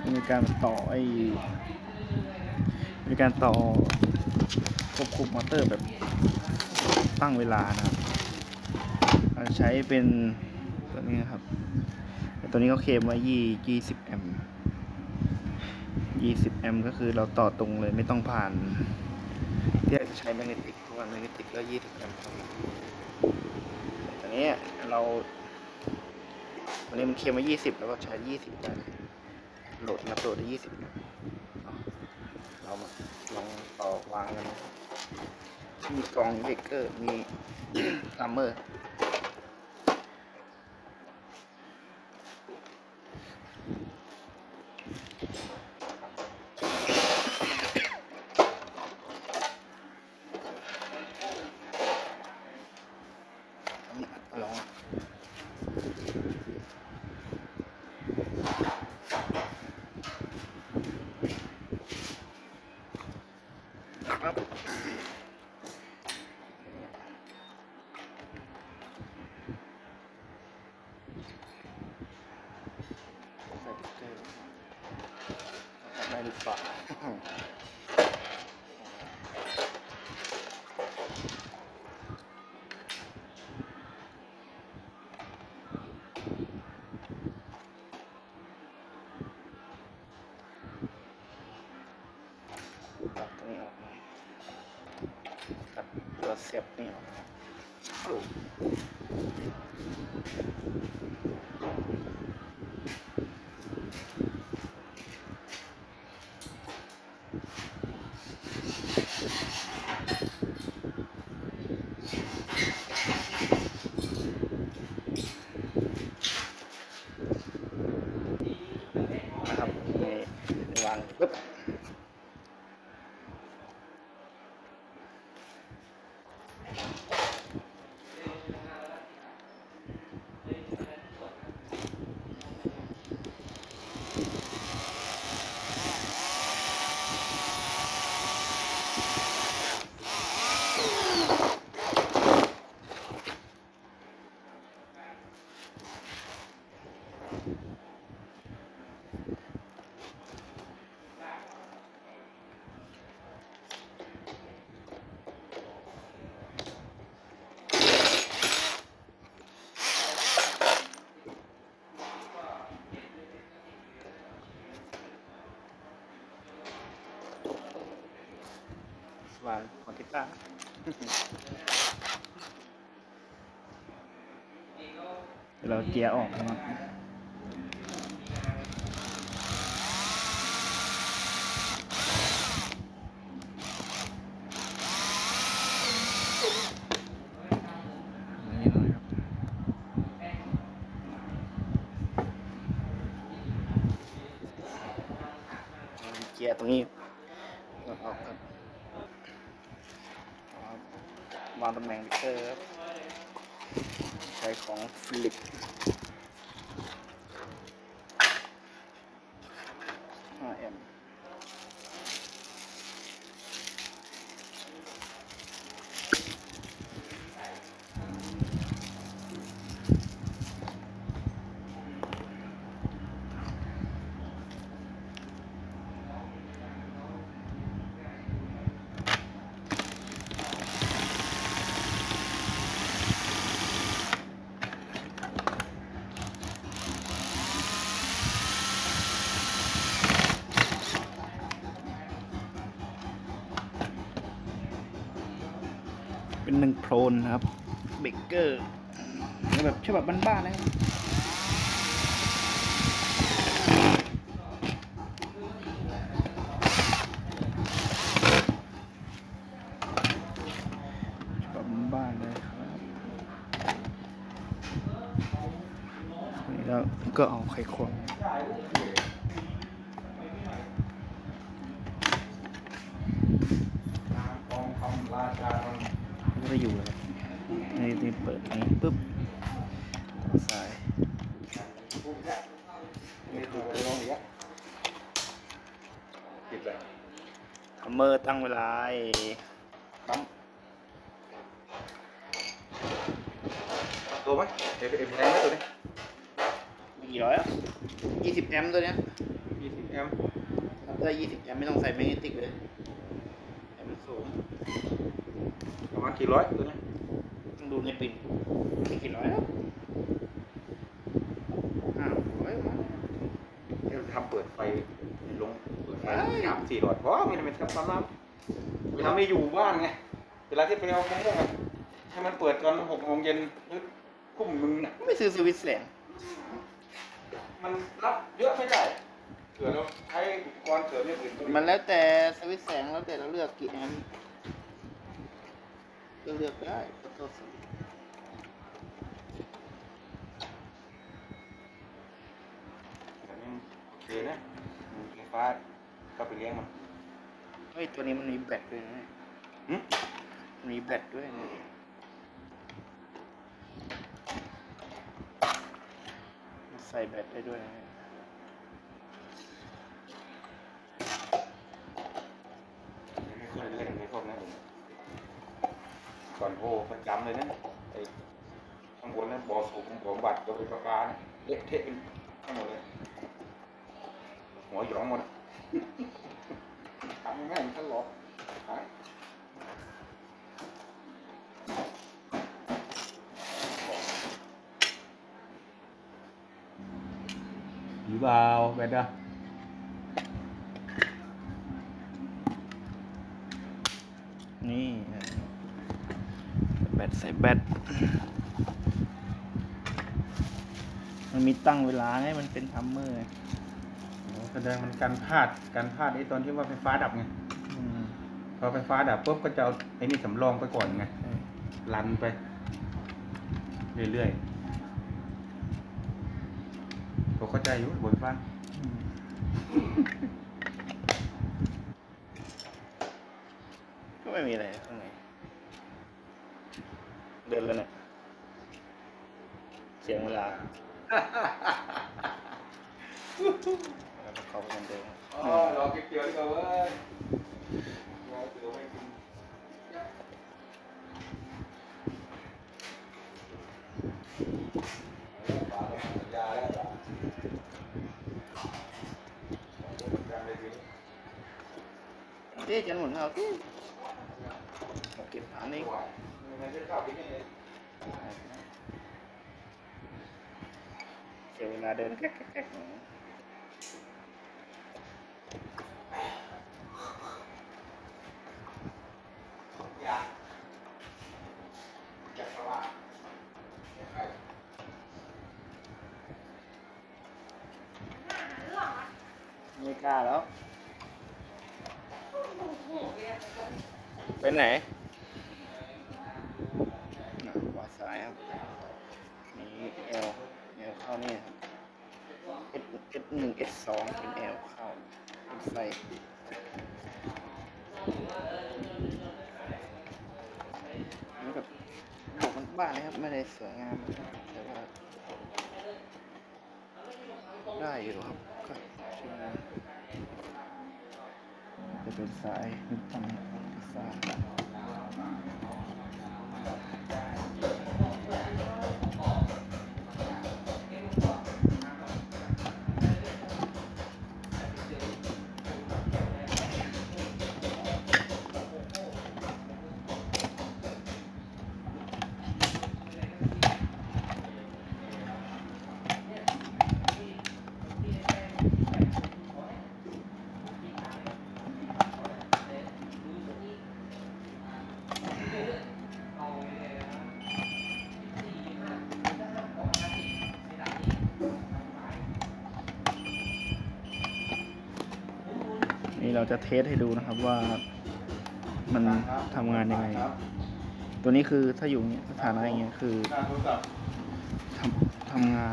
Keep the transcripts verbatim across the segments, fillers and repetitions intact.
มีการต่อไอ้มีการต่อควบคุมมอเตอร์แบบตั้งเวลานะครับใช้เป็นตัวนี้นะครับตัวนี้เขาเคลมไว้ยี่สิบแอมป์ยี่สิบแอมป์ก็คือเราต่อตรงเลยไม่ต้องผ่านที่จะใช้แมกเนติกเพราะว่าแมกเนติกก็ยี่สิบแอมป์ครับตัวนี้เราตัวนี้มันเคลมไว้ยี่สิบแล้วก็ใช้ยี่สิบได้โหลดนับโหลดได้ยี่สิบเรามาลองต่อวางกันมีกล่องเบรกเกอร์มีซัมเมอร์ลองครับได้หรือเปล่าตัดตรงนี้ออกตัดตัวเสียบนี่ออกนะครับนี่วางปึ๊บวางคอนติต้าเราเกียร์ออกนะครับนี่หน่อยครับเกียร์ตรงนี้ออกครับวางตำแหน่งมิเตอร์ครับใช้ของฟิลิปห้าแอมป์เป็นหนึ่งโพลนนะครับเบรกเกอร์แบบฉบับบ้านๆนะครับฉบับบ้านเลยครับนี่แล้วก็เอาไขควงไม่ได้อยู่เลยในที่เปิดนี้ปุ๊บต่อสายทัมเมอร์ตั้งเวลาปั๊มตัวไหมเอ็มแรงไหมตัวนี้กี่ร้อยอ่ะยี่สิบแอมป์ตัวเนี้ยยี่สิบแอแอมป์รับได้ยี่สิบแอมป์ไม่ต้องใส่แมกเนติกเลยแอมป์สูงประมาณกี่ร้อยตัวนี้ต้องดูในปิ่นไม่กี่ร้อยแล้วห้าร้อยมั้งเดี๋ยวทำเปิดไฟลงเปิดไฟสามสี่หลอดเพราะไม่ได้เป็นทำตามน้ำเวลาไม่อยู่บ้านไงเวลาที่ไปเอาของอะให้มันเปิดตอนหกโมงเย็นหรือคุ้มมึงน่ะไม่ซื้อสวิตช์แสงมันรับเยอะไม่ได้เผื่อเราใช้อุปกรณ์เสริมอย่างอื่นมันแล้วแต่สวิตช์แสงแล้วแต่เราเลือกกี่แอมป์ก็เลือกได้ก็ตัวสวิตช์โอเคนะไฟฟ้าก็ไปเลี้ยงมันเฮ้ยตัวนี้มันมีแบตด้วยนะมีแบตด้วยนะใส่แบตได้ด้วยนะไม่ค่อยเล่นในพวกนั้นก่อนโอ้ประจำเลยนะไอ้ข้างบนนั้นบ่อสูบบ่อบัตรบ่อไฟฟ้าเนี่ยเละเทะเป็นทั้งหมดเลยหัวหยองหมดทำง่ายๆทะเลาะหายอยู่เปล่าแบตอะนี่แบตใส่แบตมันมีตั้งเวลาไงมันเป็นทัมเมอร์แสดงมันการพลาดการพลาดไอ้ตอนที่ว่าไฟฟ้าดับไงพอไฟฟ้าดับปุ๊บก็จะเอาไอ้นี่สำรองไปก่อนไงรันไปเรื่อยๆผมเข้าใจอยู่บนฟ้าก็ไม่มีอะไรข้างในเดินแล้วเนี่ยเสียงเวลาเขาเป็นเดิมอ๋อรอเก็บเกี่ยวดีกว่าเว้ยรอเกี่ยวไม่กินปลาต้องสัญญาแล้วจ้ะเจ๊จันหมุนเอาที่เก็บฐานนี้เสียเวลาเดินแก๊กๆไม่กล้าแล้วไปไหนวาดสายครับนี่เอลเอลเข้านี่ครับ S S หนึ่ง S สองเป็นเอลเข้าเป็นไฟนี่แบบปกบ้านนะครับไม่ได้สวยงามแต่ว่าได้อยู่ครับก็ใช่จะเป็นสายนิดตั้งสายนี่เราจะเทสให้ดูนะครับว่ามันทำงานยังไงตัวนี้คือถ้าอยู่สถานะอย่างเงี้ยคือทำทำงาน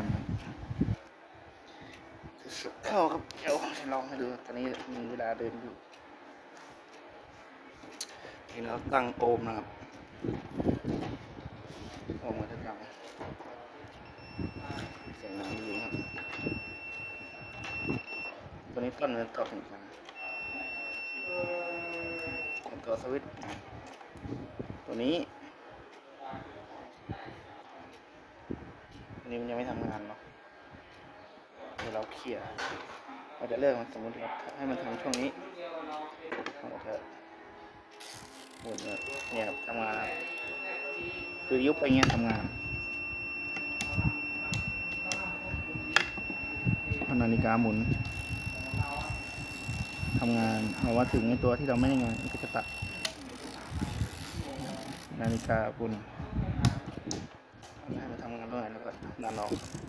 เข้าครับเดี๋ยวลองให้ดูตอนนี้มีเวลาเดินอยู่นี่เราตั้งโอห์มนะครับโอห์มมาทั้งหลังเสียงดังดีครับตัวนี้ต้นมันต่อถึงกันตัวสวิตช์ตัวนี้ตัวนี้มันยังไม่ทำงานเนาะเดี๋ยวเราเคลียร์เราจะเลิกมันสมมติว่าให้มันทำช่วงนี้เราจะหมุนเนี่ยทำงานคือยุบไปเงี้ยทำงานพอนาฬิกาหมุนทำงานเอาว่าถึงในตัวที่เราไม่ได้งานก็จะตัดนาฬิกาปุ่นให้มันทำงานด้วยแล้วก็ดันออก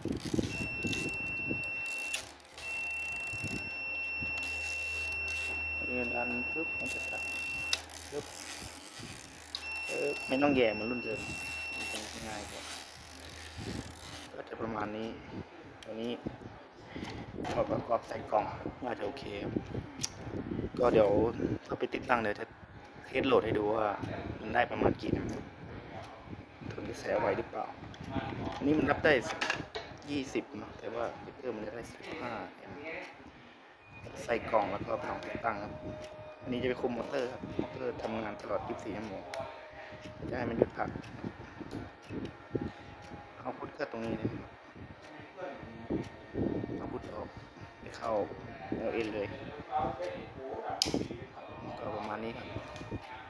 เรียนดันปุ๊บมันจะตัดปุ๊บเออไม่ต้องแย่เหมือนรุ่นเดิมมันจะง่ายกว่าก็จะประมาณนี้ตัวนี้พอประกอบใส่กล่องน่าจะโอเคก็เดี๋ยวถ้าไปติดตั้งเดี๋ยวจะเทสโหลดให้ดูว่ามันได้ประมาณกี่แอมป์ทนกระแสไหวหรือเปล่าอันนี้มันรับได้ยี่สิบเนาะแต่ว่าเบรกเกอร์มันจะได้สิบห้าแอมป์ใส่กล่องแล้วก็ลองติดตั้งครับอันนี้จะไปคุมมอเตอร์ครับมอเตอร์ทำงานตลอดยี่สิบสี่ชั่วโมงจะให้มันหยุดพักเอาพุทก็ตรงนี้เลยเอาพุทออกไปเข้า แอล เอ็น เลยก็ประมาณนี้ครับ